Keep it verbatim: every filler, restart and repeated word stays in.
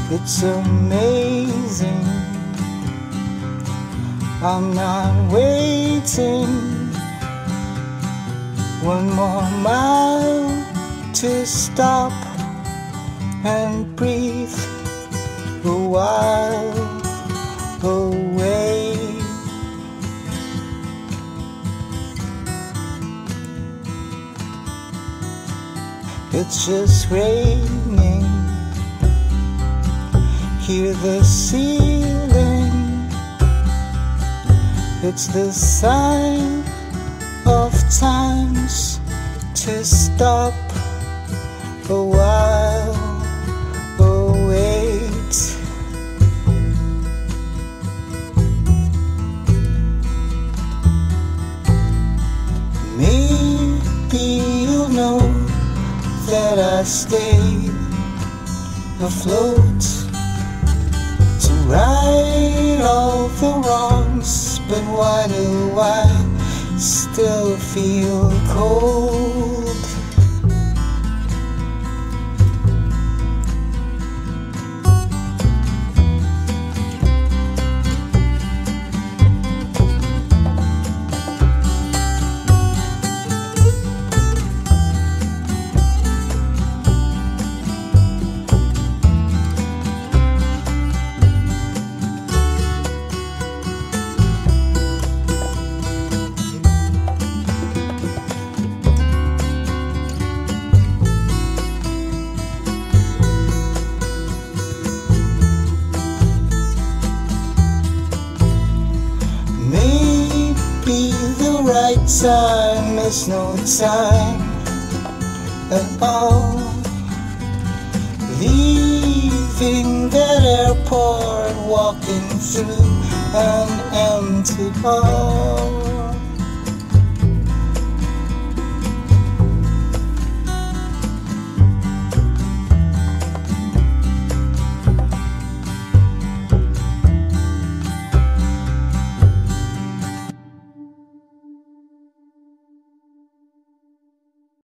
It's amazing, I'm not waiting one more mile to stop and breathe a while away. It's just raining, hear the ceiling. It's the sign of times to stop a while await. Maybe you'll know that I stay afloat to right all the wrongs, but why do I still feel cold? Right time is no time at all. Leaving that airport, walking through an empty hall.